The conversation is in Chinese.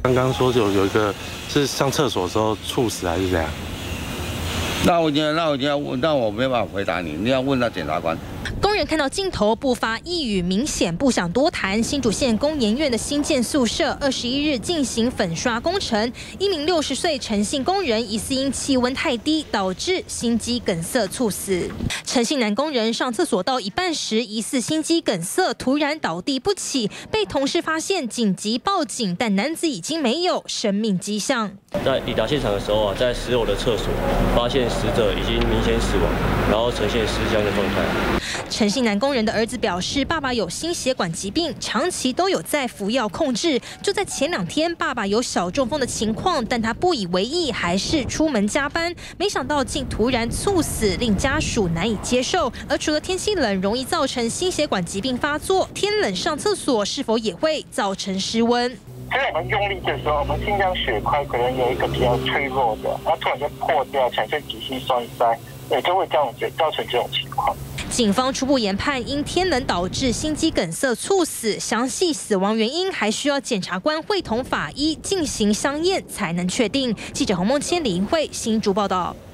刚刚说有一个是上厕所的时候猝死还是怎样？ 那我没办法回答你，你要问那检察官。 工人看到镜头不发一语，明显不想多谈。新竹县工研院的新建宿舍21日进行粉刷工程，一名60岁陈姓工人疑似因气温太低导致心肌梗塞猝死。陈姓男工人上厕所到一半时，疑似心肌梗塞，突然倒地不起，被同事发现紧急报警，但男子已经没有生命迹象。 在抵达现场的时候在10楼的厕所发现死者已经明显死亡，然后呈现失香的状态。 陈姓男工人的儿子表示，爸爸有心血管疾病，长期都有在服药控制。就在前2天，爸爸有小中风的情况，但他不以为意，还是出门加班。没想到竟突然猝死，令家属难以接受。而除了天气冷容易造成心血管疾病发作，天冷上厕所是否也会造成失温？ 在我们用力的时候，我们心脏血块可能有一个比较脆弱的，然后突然就破掉，产生急性栓塞，也就会造成这种情况。 警方初步研判，因天冷导致心肌梗塞猝死，详细死亡原因还需要检察官会同法医进行相验才能确定。记者洪梦千、李英慧新竹报道。